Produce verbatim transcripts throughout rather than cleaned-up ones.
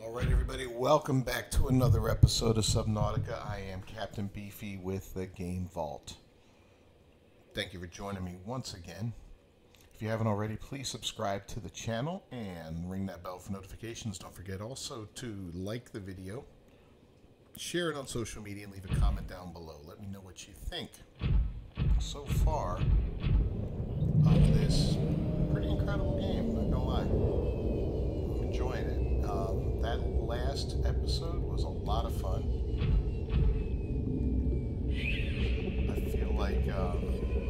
Alright everybody, welcome back to another episode of Subnautica. I am Captain Beefy with the Game Vault. Thank you for joining me once again. If you haven't already, please subscribe to the channel and ring that bell for notifications. Don't forget also to like the video, share it on social media, and leave a comment down below. Let me know what you think so far of this pretty incredible game, not gonna lie. I'm enjoying it. Um, that last episode was a lot of fun. I feel like um,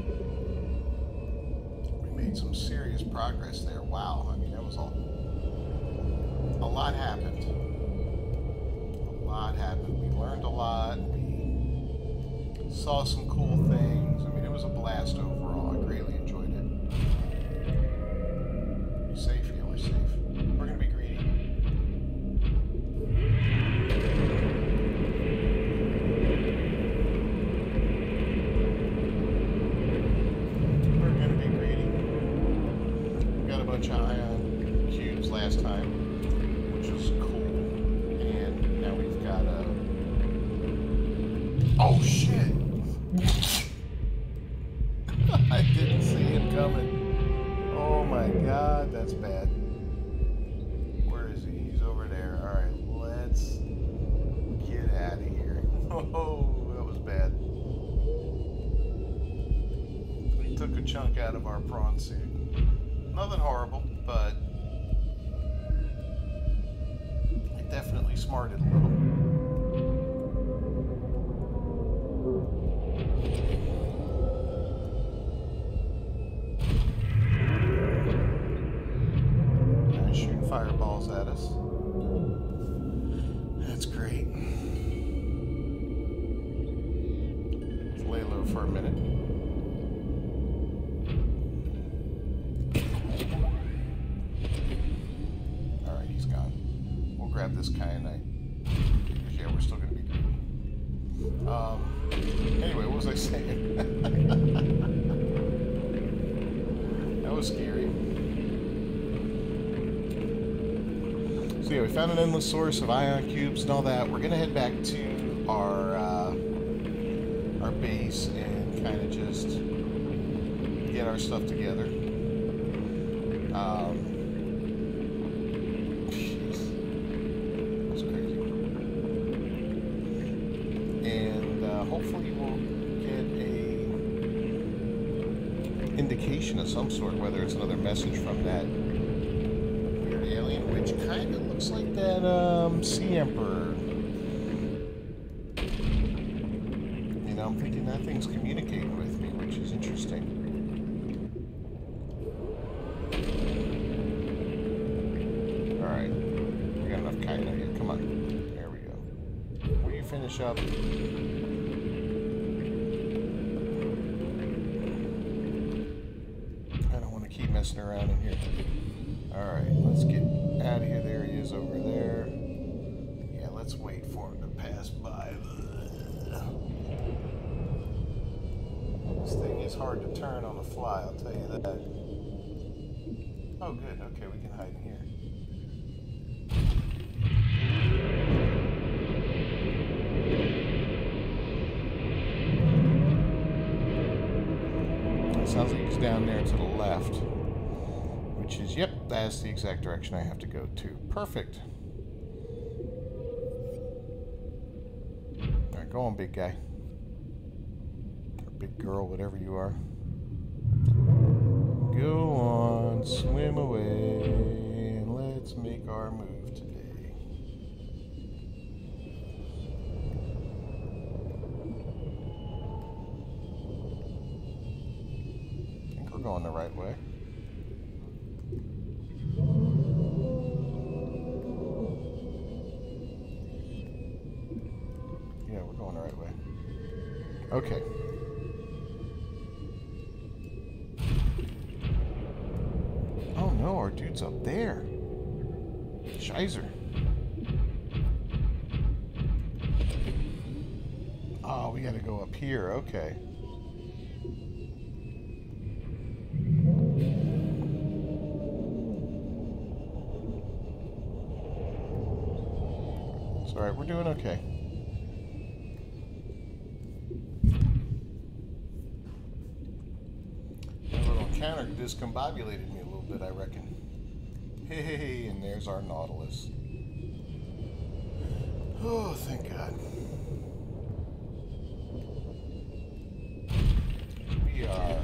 we made some serious progress there. Wow, I mean, that was all. A lot happened. A lot happened. We learned a lot. We saw some cool things. I mean, it was a blast overall. I greatly enjoyed it. Be safe here. We're safe. We're going to be greedy. We're going to be greedy. We got a bunch of ion cubes last time, which was cool. And now we've got a... Oh, shit! I didn't see him coming. Oh my god, that's bad. Where is he? He's over there. Alright, let's get out of here. Oh, that was bad. He took a chunk out of our prawn suit. Nothing horrible, but I definitely smarted a little. Fireballs at us. That's great. Let's lay low for a minute. Alright, he's gone. We'll grab this kyanite. Yeah, we're still going to be greedy. Um, anyway, what was I saying? That was scary. So yeah, we found an endless source of ion cubes and all that. We're gonna head back to our uh, our base and kind of just get our stuff together. Um, jeez, that's crazy. And uh, hopefully we'll get a indication of some sort, whether it's another message from that alien, which kind of looks like that um, Sea Emperor. You know, I'm thinking that thing's communicating with me, which is interesting. Alright, we got enough kyanite here. Come on. There we go. Will you finish up? I don't want to keep messing around in here. Alright, let's get out of here. There he is over there. Yeah, let's wait for him to pass by. This thing is hard to turn on the fly, I'll tell you that. Oh, good. Okay, we can hide in here. It sounds like he's down there to the left. Which is, yep, that's the exact direction I have to go to. Perfect. Alright, go on, big guy. Or big girl, whatever you are. Go on, swim away, and let's make our move today. I think we're going the right way. Yeah, we're going the right way. Okay. Oh no, our dude's up there. Shizer. Oh, we gotta go up here. Okay. alright, we're doing okay. That little encounter discombobulated me a little bit, I reckon. Hey, and there's our Nautilus. Oh, thank God. We are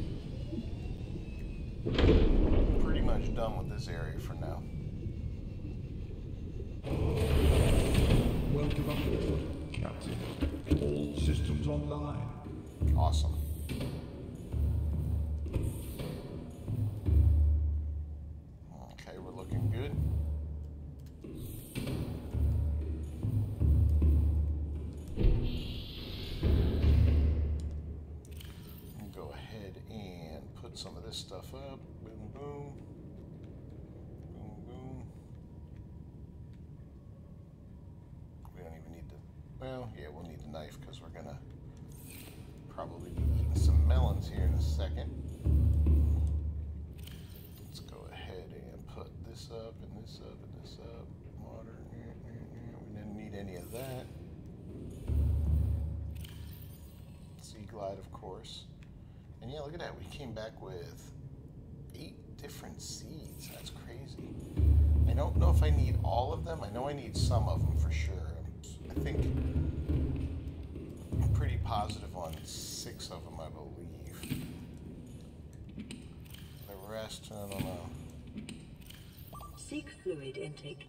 pretty much done with this area for now. Welcome aboard, Captain. All systems online. Awesome. Okay, we're looking good. Go ahead and put some of this stuff up. Boom, boom. Boom, boom. We don't even need to, well, yeah, we'll need a knife because we're going to probably be eating some melons here in a second. Let's go ahead and put this up and this up and this up. Water. We didn't need any of that. Sea glide, of course. And yeah, look at that. We came back with eight different seeds. That's crazy. I don't know if I need all of them. I know I need some of them for sure. I think I'm pretty positive on six of them, I believe. The rest, I don't know. Seek fluid intake.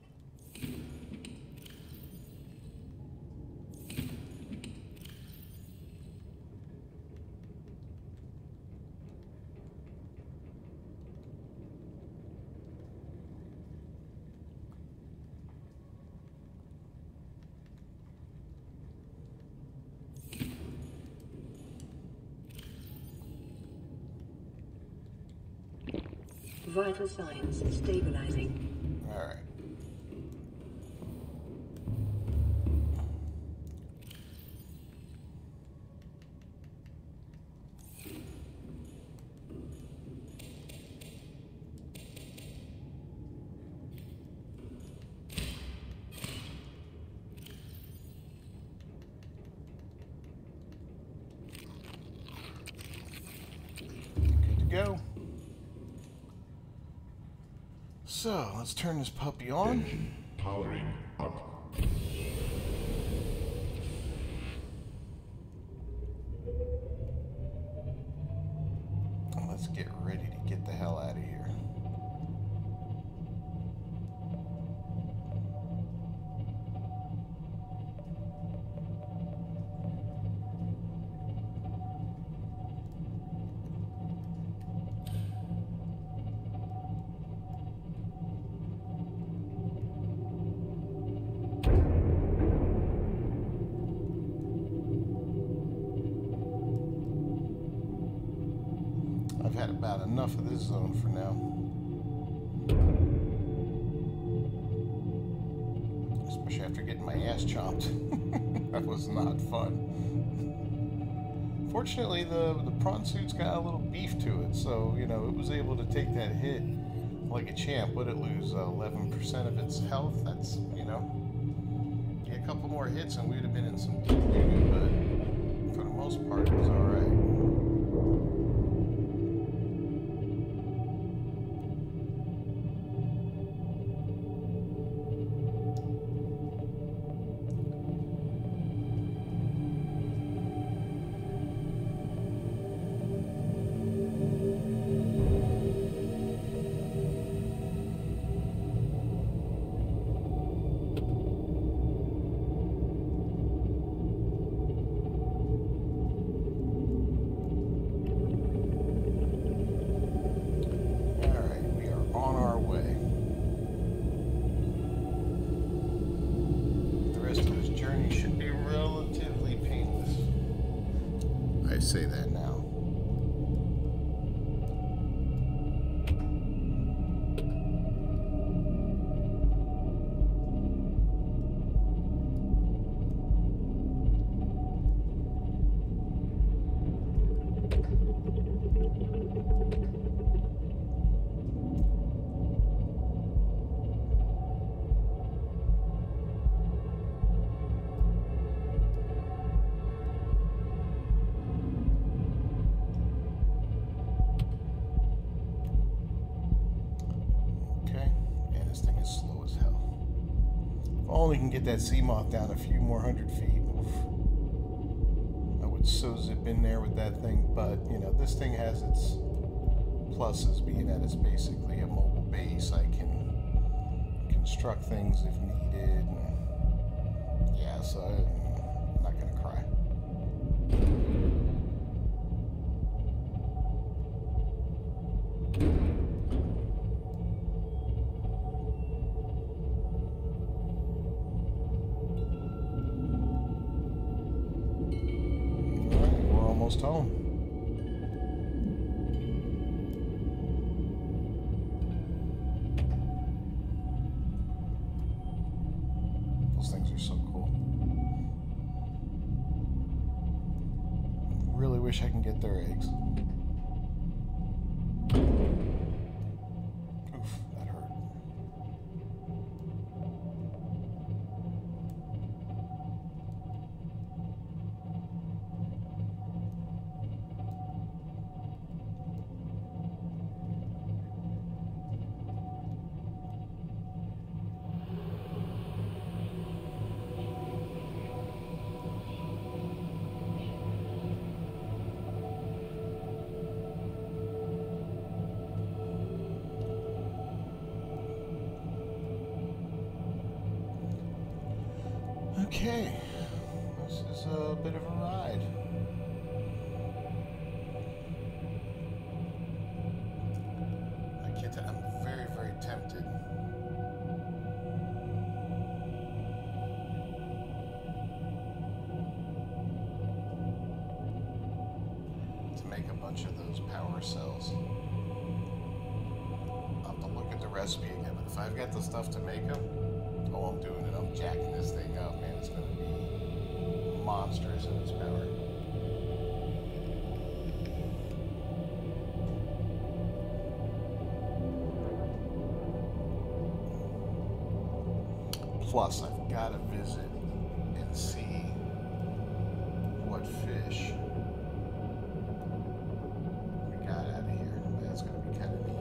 Vital signs stabilizing. All right. Good to go. So, let's turn this puppy on. Powering up. Let's get ready to get the hell out of here. I've had about enough of this zone for now. Especially after getting my ass chopped. That was not fun. Fortunately, the, the prawn suit's got a little beef to it, so, you know, it was able to take that hit like a champ. Would it lose uh, eleven percent of its health? That's, you know, yeah, a couple more hits and we'd have been in some deep doo-doo, but for the most part, it was alright. Say that now. it's slow as hell. If only can get that sea moth down a few more hundred feet. Oof. I would so zip in there with that thing, but you know, this thing has its pluses, being that it's basically a mobile base. I can construct things if needed. And yeah, so I'm not gonna cry. Almost home. Those things are so cool. Really wish I can get their eggs. Oof, that hurt. Okay, this is a bit of a ride. I can't tell, I'm very, very tempted to make a bunch of those power cells. I'll have to look at the recipe again, but if I've got the stuff to make them, oh, I'm doing it. I'm jacking this thing up, man. It's going to be monstrous in its power. Plus, I've got to visit and see what fish we got out of here. That's going to be kind of neat.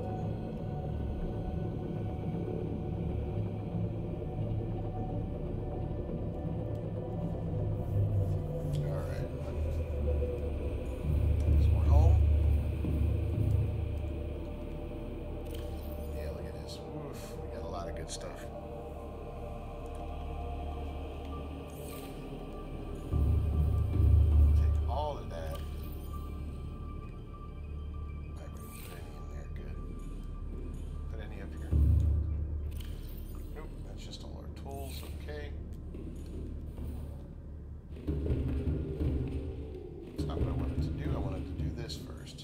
Stuff. Take all of that. I wouldn't put any in there. Good. Put any up here. Nope, that's just all our tools. Okay. That's not what I wanted to do. I wanted to do this first.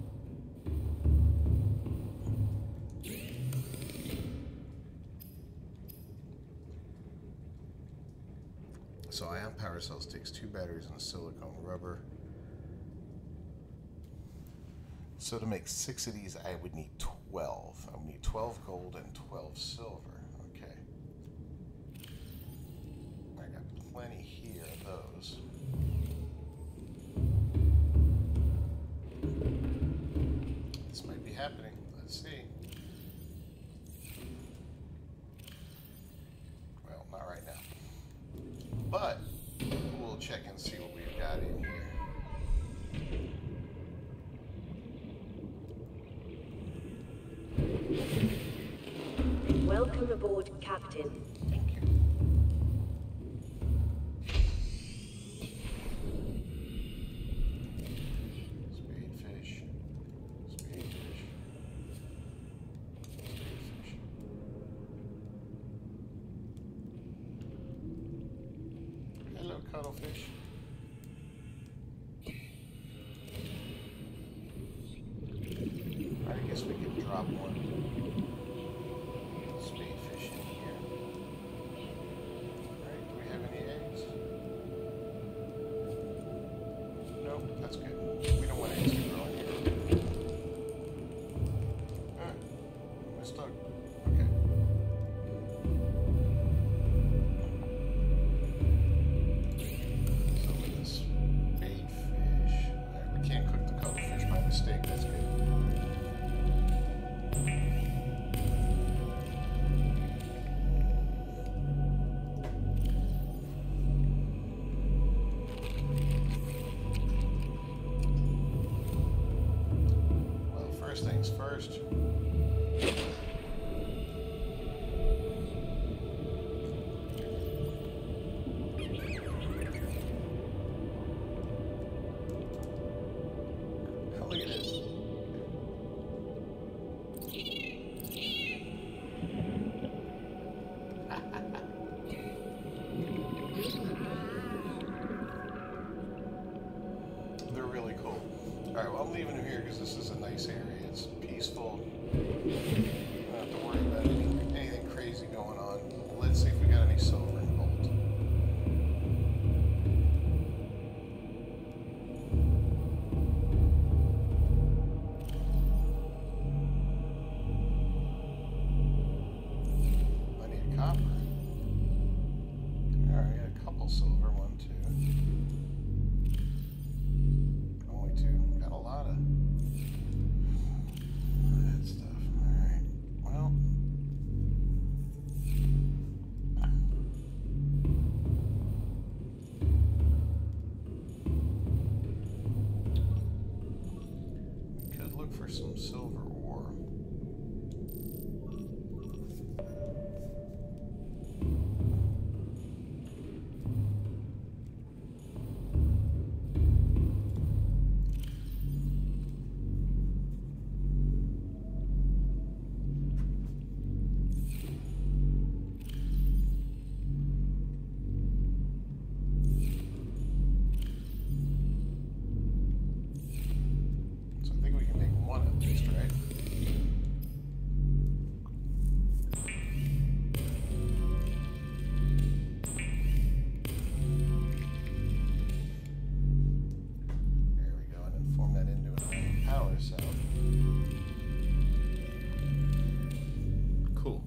So ion power cells takes two batteries and a silicone rubber. So to make six of these, I would need twelve. I would need twelve gold and twelve silver. Okay. I got plenty here of those. This might be happening. Let's see. Well, not right now. But we'll check and see what we've got in here. Welcome aboard, Captain. Thank you. Spadefish. Spadefish. Spadefish. Hello, cuttlefish. Alright, I guess we can drop one spadefish in here. Alright, do we have any eggs? Nope, that's good. We don't want eggs to grow in here. Alright, we're stuck. Okay. first. Oh, look at this. They're really cool. Alright, well, I'm leaving them here because this is a nice area. It's peaceful. Don't have to worry about anything, anything crazy going on. Let's see if we got any silver and gold. I need a copper. Alright, I got a couple silver. One, two. Only two. Got a lot of that stuff. Alright. Well. We could look for some silver ore. So I think we can make one at least, right? There we go, and then form that into a power cell. Cool.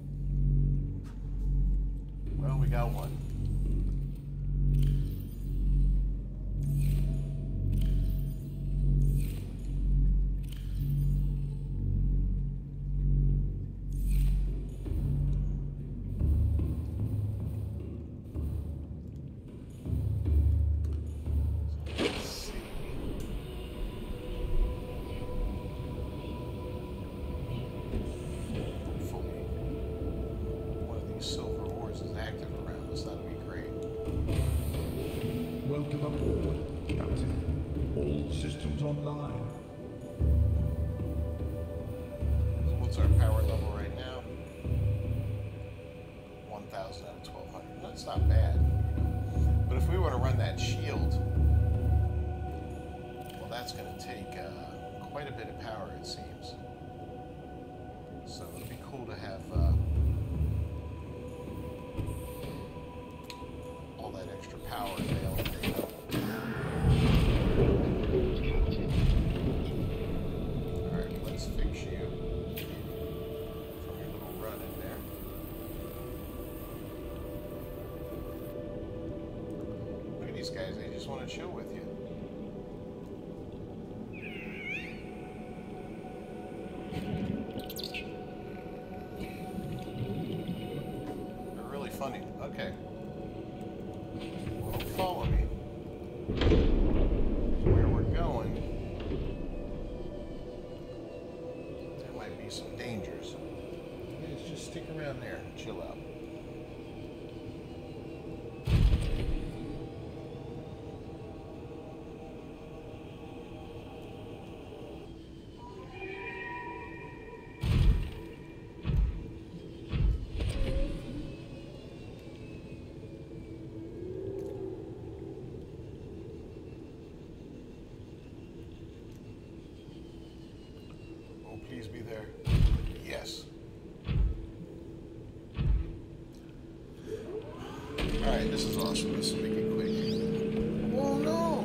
Well, we got one. Let's see. Hopefully, one of these silver ores is active around us. That'd be great. Welcome aboard, Captain. All systems online. So what's our power level right now? one thousand out of twelve hundred. That's not bad. But if we were to run that shield, well, that's going to take uh, quite a bit of power, it seems. So it'd be cool to have uh, all that extra power available. Alright, let's fix you from your little run in there. Look at these guys, they just want to chill with you. They're really funny. Okay. Well, don't follow me. Where we're going, there might be some dangers. Let's just stick around there and chill out. Oh, please be there. Yes. Alright, this is awesome. This will make it quick. Oh no!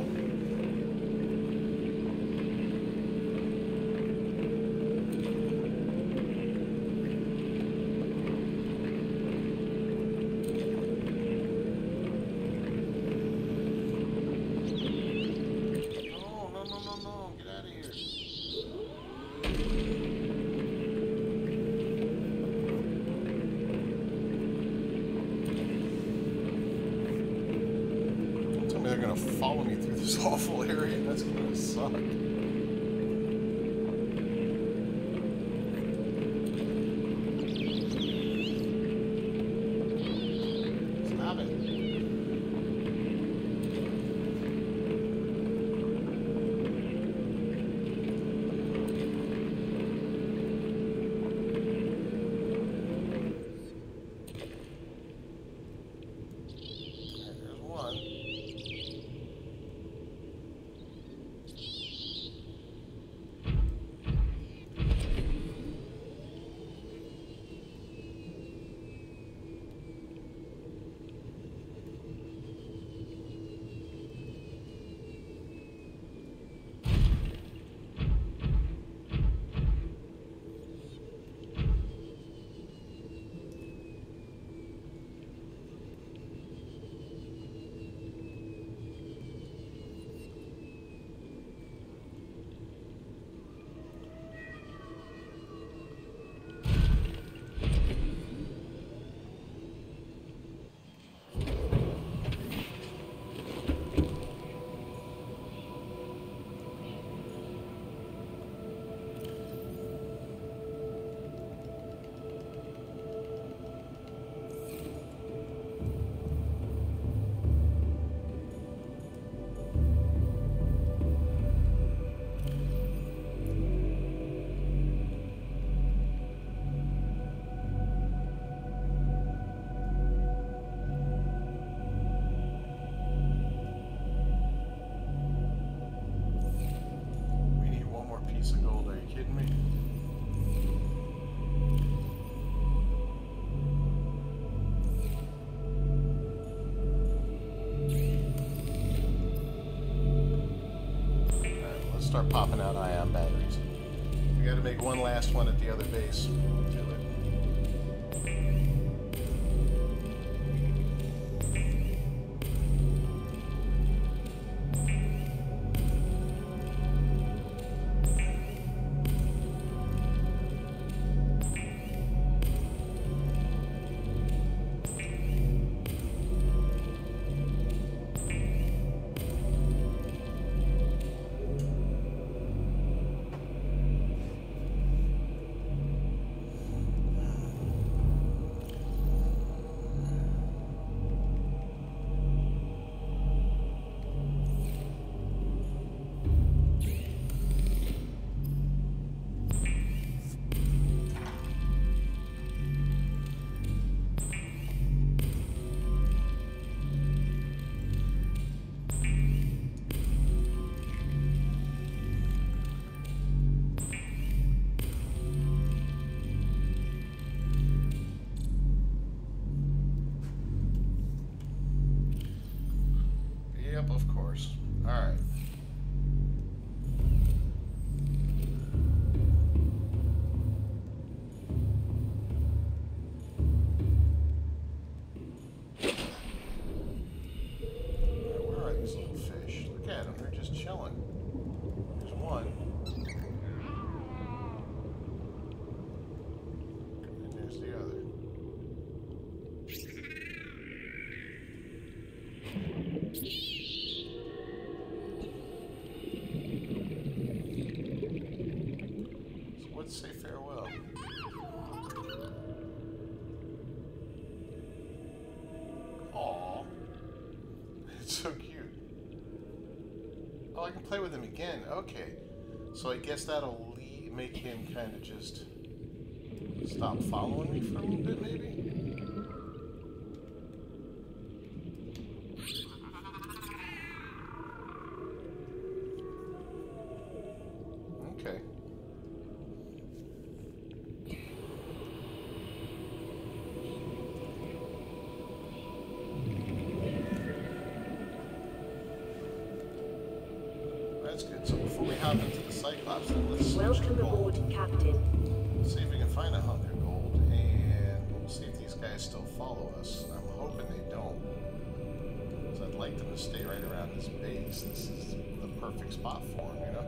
No, no, no, no, no. Get out of here. Tell me they're gonna follow me through this awful area. That's gonna suck. kidding me? Alright, let's start popping out ion batteries. We gotta make one last one at the other base. We'll do it. Yep, of course. All right. Where are these little fish? Look at them. They're just chilling. There's one. And there's the other. Let's say farewell. Aww. It's so cute. Oh, I can play with him again. Okay. So I guess that'll lead, make him kind of just stop following me for a little bit, maybe? Okay. That's good. So before we hop into the Cyclops, then let's search Welcome the gold. aboard, Captain. See if we can find a hundred gold, and we'll see if these guys still follow us. I'm hoping they don't, because I'd like them to stay right around this base. This is the perfect spot for them, you know?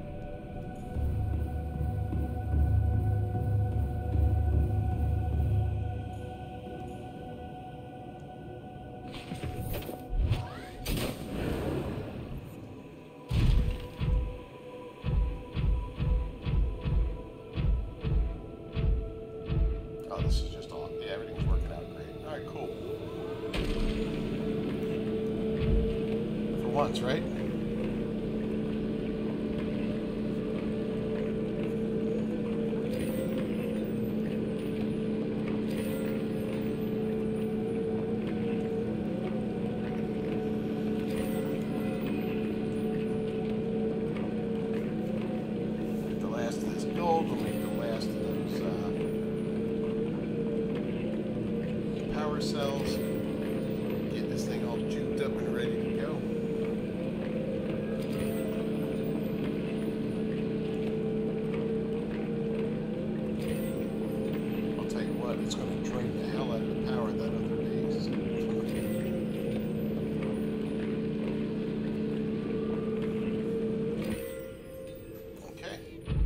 Oh, this is just all, yeah, everything's working out great. All right, cool. For once, right? Get the last of this gold, we'll make the last of those, uh, power cells, get this thing all juked up and ready to go. I'll tell you what, it's going to drain the hell out of the power of that other base. Okay.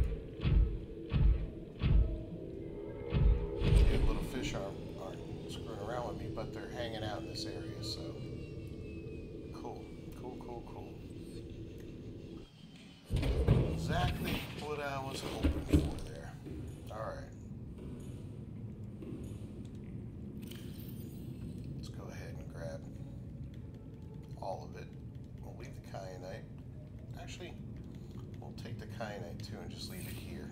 These little fish aren't, aren't screwing around with me, but they're hanging out in this area, so cool, cool, cool, cool. Exactly what I was hoping for there. All right. Let's go ahead and grab all of it. We'll leave the kyanite. Actually, we'll take the kyanite too and just leave it here.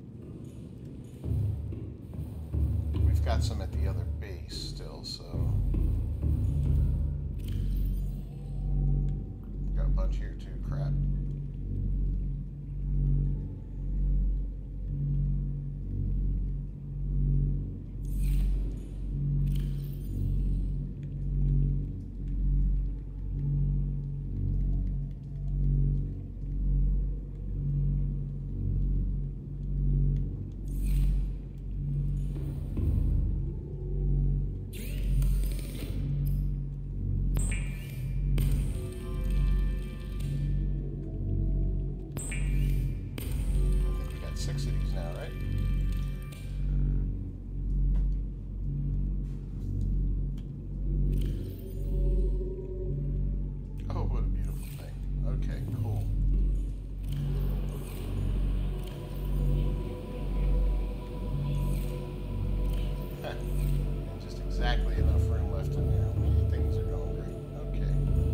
We've got some at the other base still, so got a bunch here too. Crap. exactly enough room left in there. Things are going great. Okay.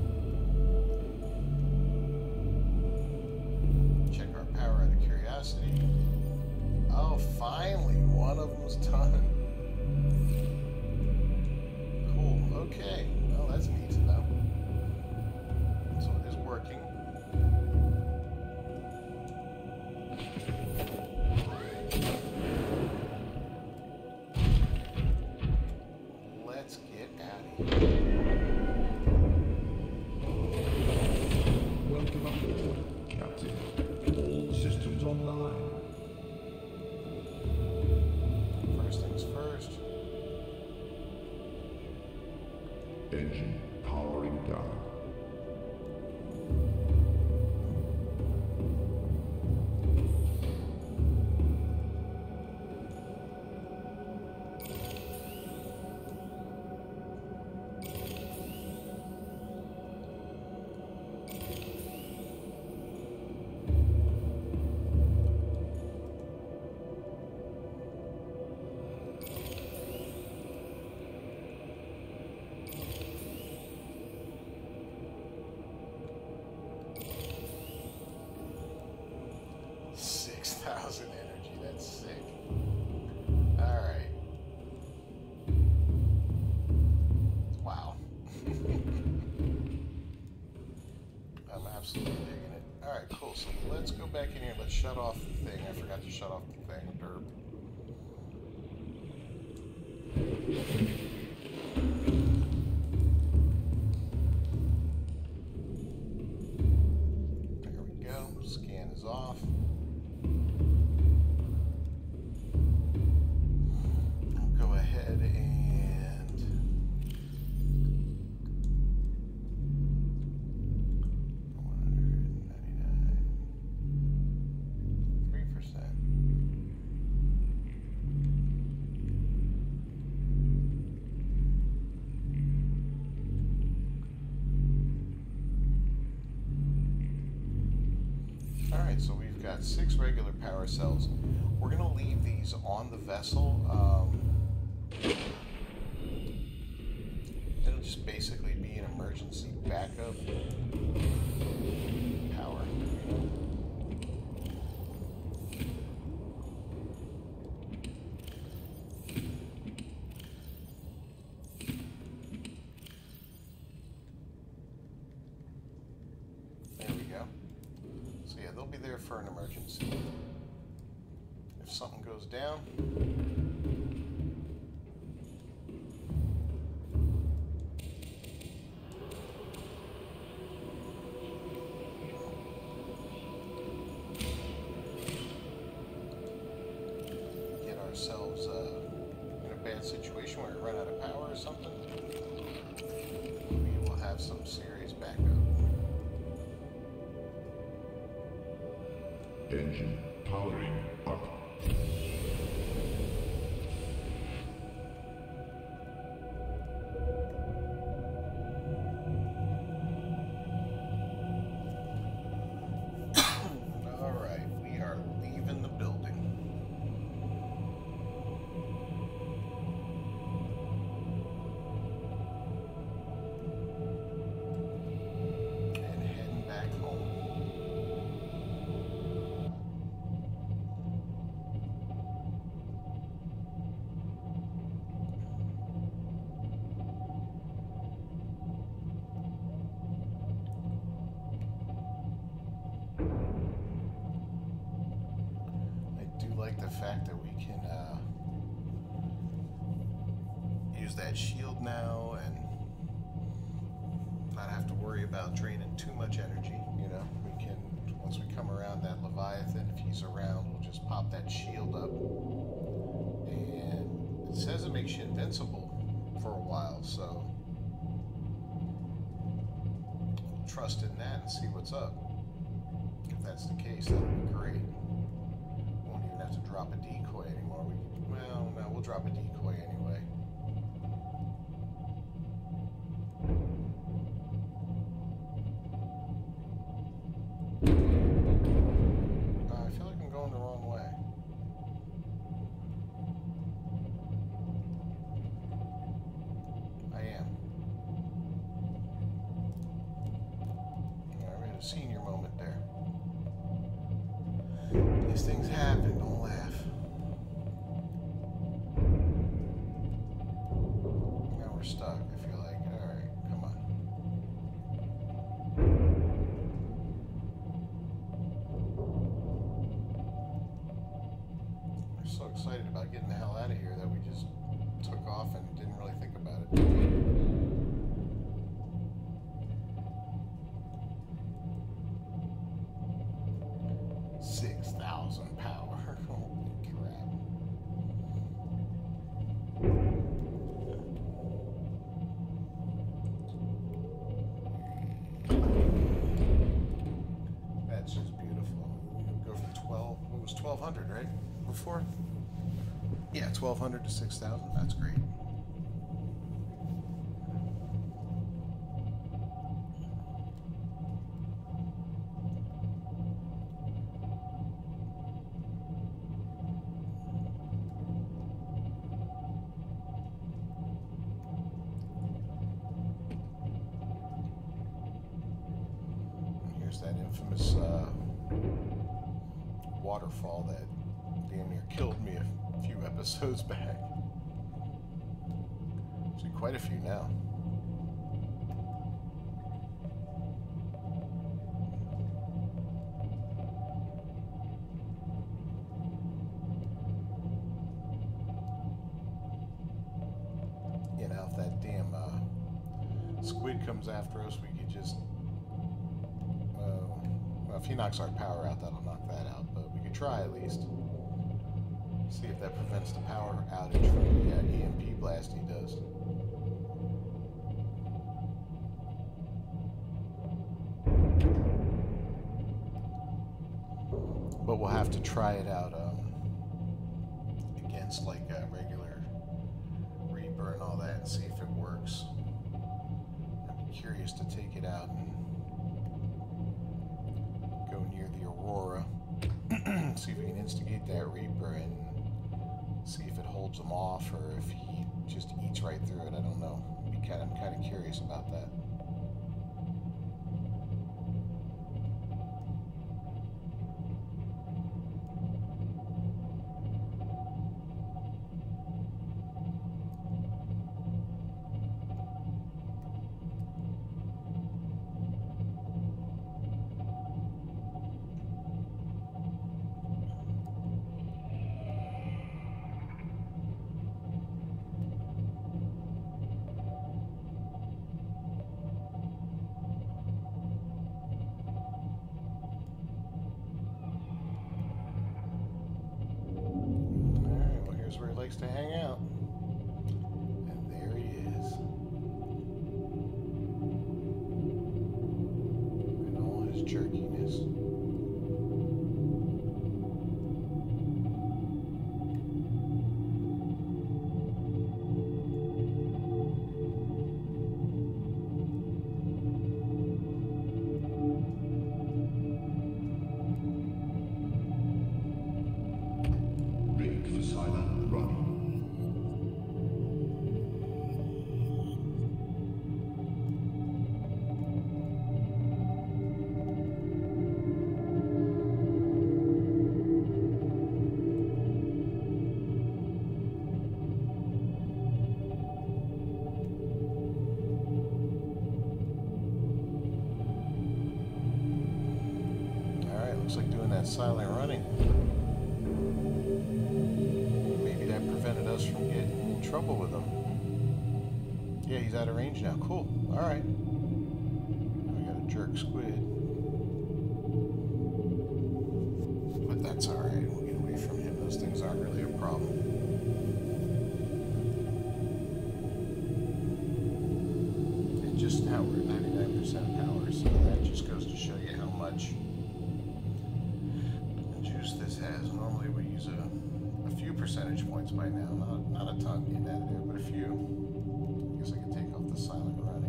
Check our power out of curiosity. Oh, finally, one of them's done. Cool. Okay. Well, that's neat to know. So it is working. Let's get out of here. Welcome aboard, Captain. All systems online. First things first. Engine powering down. six thousand energy, that's sick. Alright. Wow. I'm absolutely digging it. Alright, cool. So let's go back in here. Let's shut off the thing. I forgot to shut off the thing. Derp. There we go. Scan is off. I'll go ahead and one ninety-nine, three percent. Alright, so we've got six regular power cells. We're going to leave these on the vessel. Um, it'll just basically be an emergency backup power. There we go. So yeah, they'll be there for an emergency. If something goes down, get ourselves uh, in a bad situation where we run out of power or something, we will have some serious backup. Engine powering up. All right, we are leaving the building. And heading back home. I do like the fact that we can uh, use that shield now and not have to worry about draining too much energy. You know, we can, once we come around that Leviathan, if he's around, we'll just pop that shield up. And it says it makes you invincible for a while, so we'll trust in that and see what's up. If that's the case, that would be great. Won't even have to drop a decoy anymore. We, well, no, we'll drop a decoy anyway. Uh, I feel like I'm going the wrong way. These things happen, don't laugh. Now we're stuck, I feel like. Alright, come on. We're so excited about getting the hell out of here that we just took off and didn't really think about it. six thousand power. Holy crap. That's just beautiful. We go from twelve, it was twelve hundred, right? Before? Yeah, twelve hundred to six thousand. That's great. That infamous uh, waterfall that damn near killed me a few episodes back. Actually, quite a few now. You know, if that damn uh, squid comes after us, we could just if he knocks our power out, that'll knock that out, but we could try at least. See if that prevents the power outage from the uh, E M P blast he does. But we'll have to try it out um, against like a regular Reaper and all that and see if it works. I'd be curious to take it out and go near the Aurora, see if we can instigate that Reaper and see if it holds him off or if he just eats right through it. I don't know. Be kind of, I'm kind of curious about that. Where he likes to hang out. And there he is. And all his jerkiness. Rigged for silent running. Alright, looks like doing that silent running. Maybe that prevented us from getting in trouble with him. Yeah, he's out of range now. Cool. Alright. We got a jerk squid. But that's alright. We'll get away from him. Those things aren't really a problem. And just now we're at ninety-nine percent power, so that just goes to show you how much juice this has. Normally we use a, a few percentage points by now. Not, not a ton getting out of there, but a few. I guess I can take off the silent running.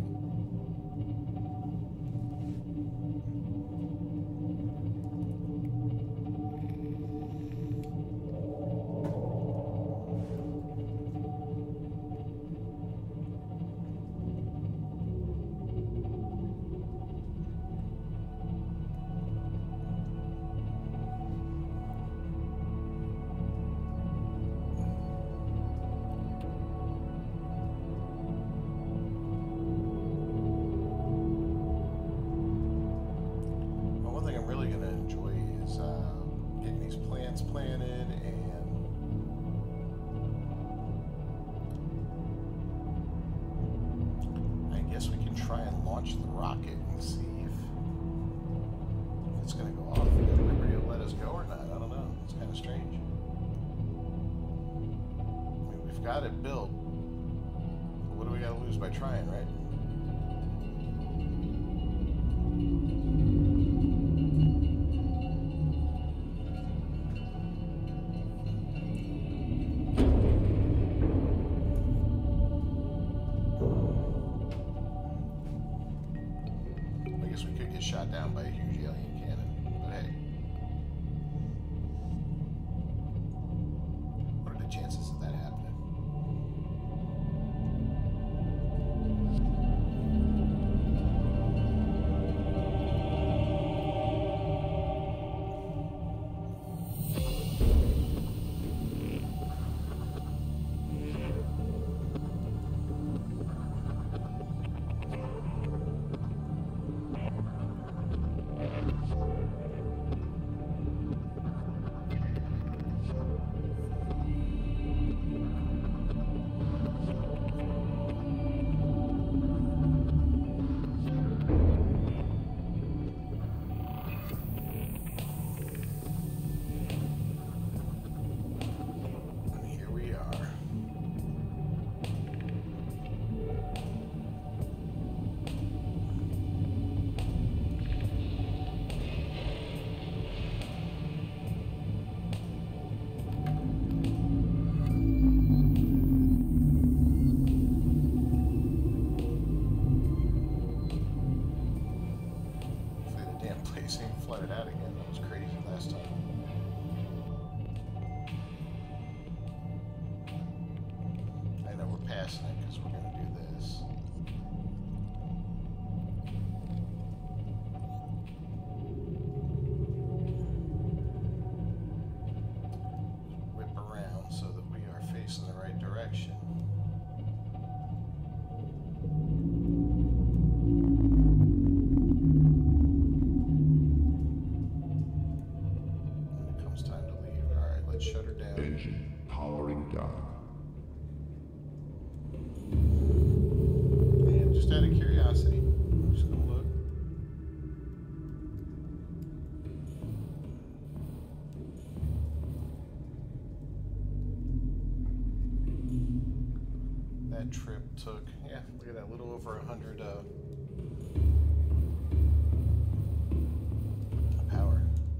launch the rocket and see if, if it's going to go off. If Liberty will let us go or not. I don't know. It's kind of strange. I mean, we've got it built. What do we got to lose by trying, right? Shot down by a huge alien cannon, but hey, what are the chances of that happening? Flooded out again. That was crazy last time. I know we're passing it because we're going to do this. Whip around so that we are facing the right direction. Shut her down. Engine powering down. And just out of curiosity, I'm just gonna look. That trip took, yeah, look at that, a little over a hundred uh, power.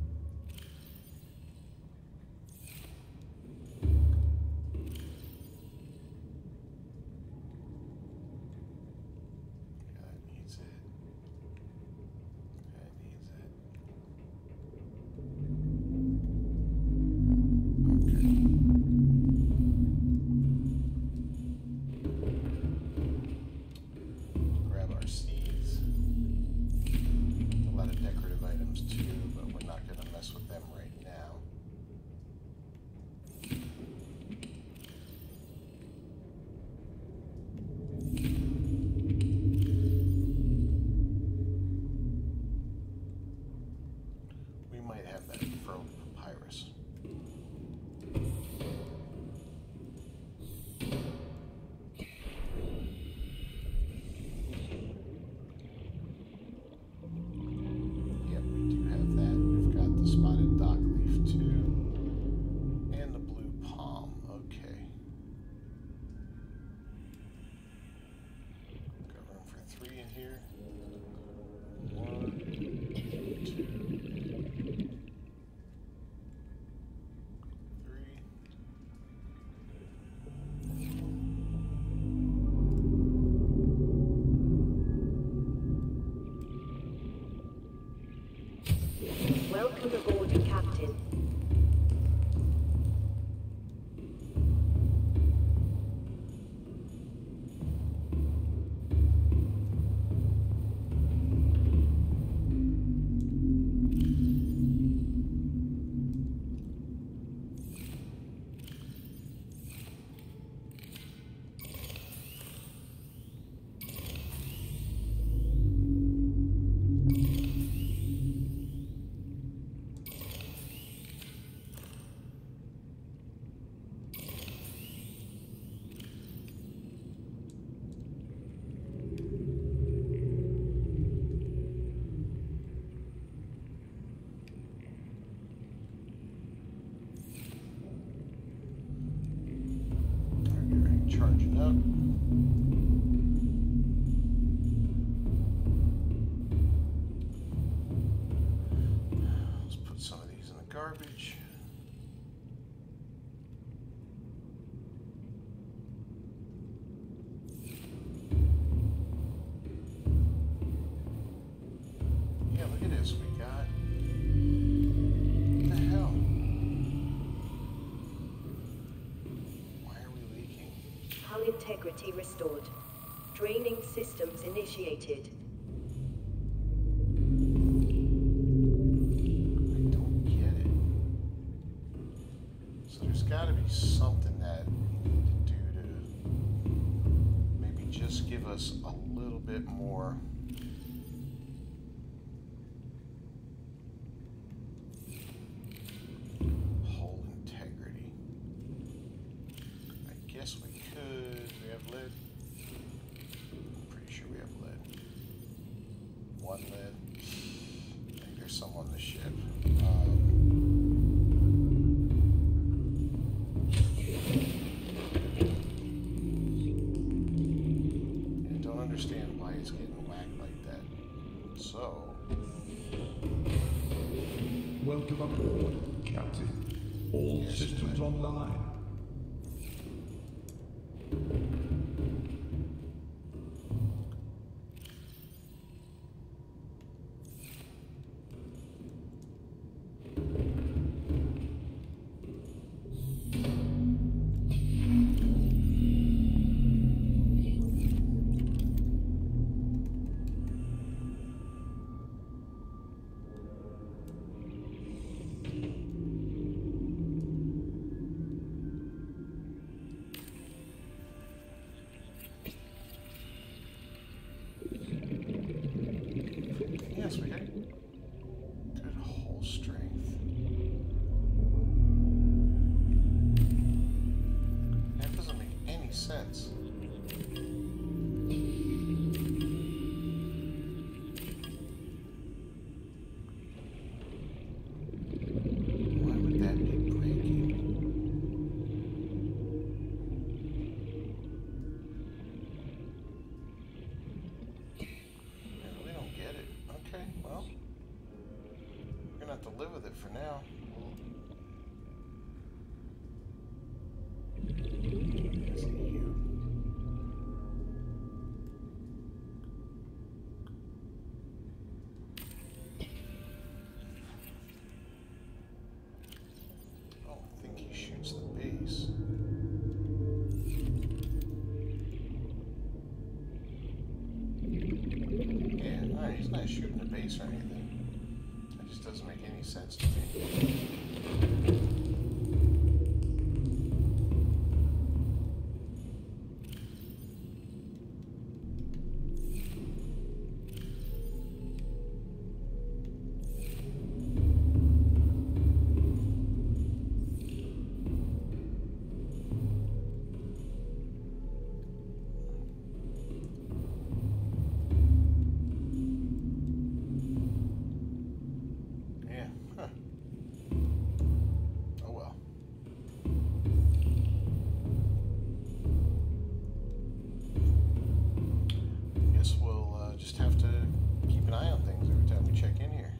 Welcome aboard, Captain. integrity restored. Draining systems initiated. I don't get it. So there's got to be something that we need to do to maybe just give us a little bit more. Hull integrity. I guess we could. We have lead. I'm pretty sure we have lead. One lead. I think there's some on the ship. Um, I don't understand why it's getting whacked like that. So, Welcome aboard, Captain. All Yes, systems ma'am. online. yes, we got good hull strength. That doesn't make any sense. Why would that be breaking? I really don't get it. Okay, well, we're gonna have to live with it for now. Is it you? I don't think he shoots the base. Yeah, no, he's not shooting the base or anything. That just doesn't make any sense to me. Yeah, huh. Oh well. Guess we'll uh, just have to keep an eye on things every time we check in here.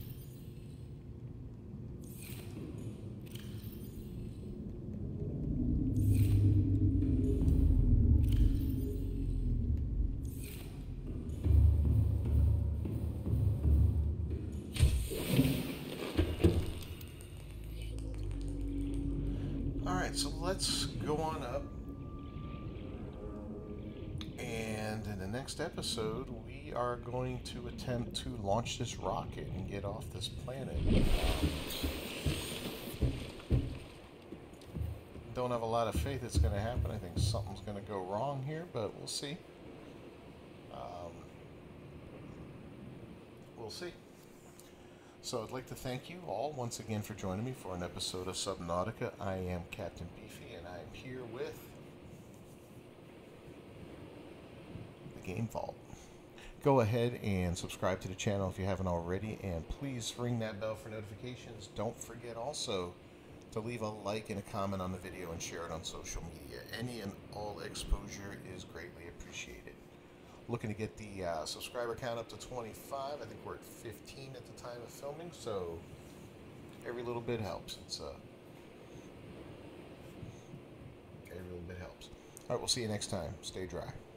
Alright, so let's go on up. And in the next episode, we are going to attempt to launch this rocket and get off this planet. Don't have a lot of faith it's going to happen. I think something's going to go wrong here, but we'll see. Um, we'll see. So I'd like to thank you all once again for joining me for an episode of Subnautica. I am Captain Beefy, and I'm here with the Game Vault. Go ahead and subscribe to the channel if you haven't already, and please ring that bell for notifications. Don't forget also to leave a like and a comment on the video and share it on social media. Any and all exposure is greatly appreciated. Looking to get the uh, subscriber count up to twenty-five. I think we're at fifteen at the time of filming, so every little bit helps. It's uh, every little bit helps. All right, we'll see you next time. Stay dry.